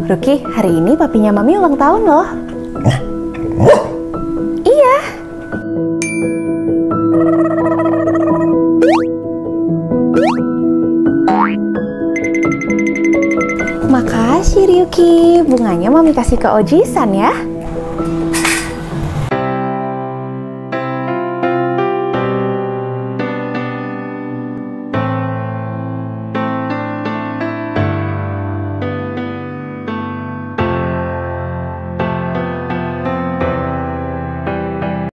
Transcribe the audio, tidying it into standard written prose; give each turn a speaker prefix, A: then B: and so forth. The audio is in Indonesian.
A: Ruki, hari ini papinya Mami ulang tahun loh. Iya. Makasih Ryuki, bunganya Mami kasih ke Oji-san ya.